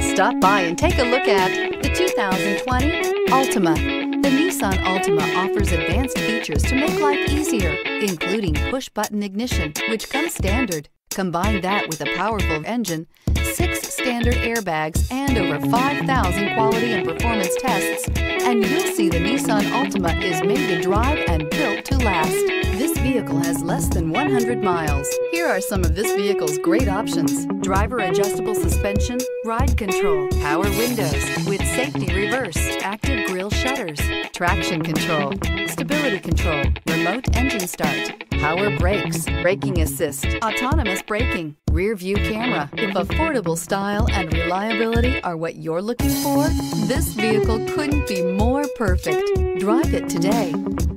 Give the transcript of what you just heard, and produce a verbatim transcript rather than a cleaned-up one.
Stop by and take a look at the two thousand twenty Altima. The Nissan Altima offers advanced features to make life easier, including push-button ignition, which comes standard. Combine that with a powerful engine, six standard airbags, and over five thousand quality and performance tests, and you'll see the Nissan Altima is made to drive and built to last. This vehicle has less than one hundred miles. Here are some of this vehicle's great options: driver adjustable suspension, ride control, power windows with safety reverse, active grille shutters, traction control, stability control, remote engine start, power brakes, braking assist, autonomous braking, rear view camera. If affordable style and reliability are what you're looking for, this vehicle couldn't be more perfect. Drive it today.